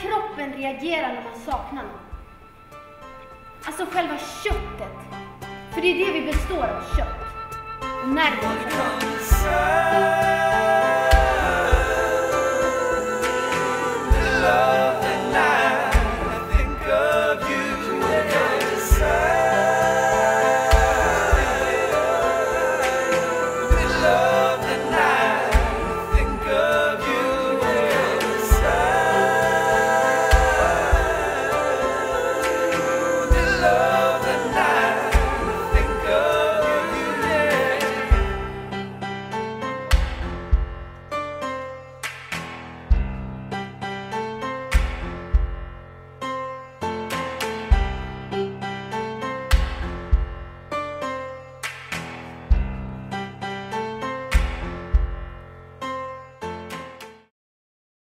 kroppen reagerar när man saknar någon. Alltså själva köttet. För det är det vi består av, kött. Och nerver.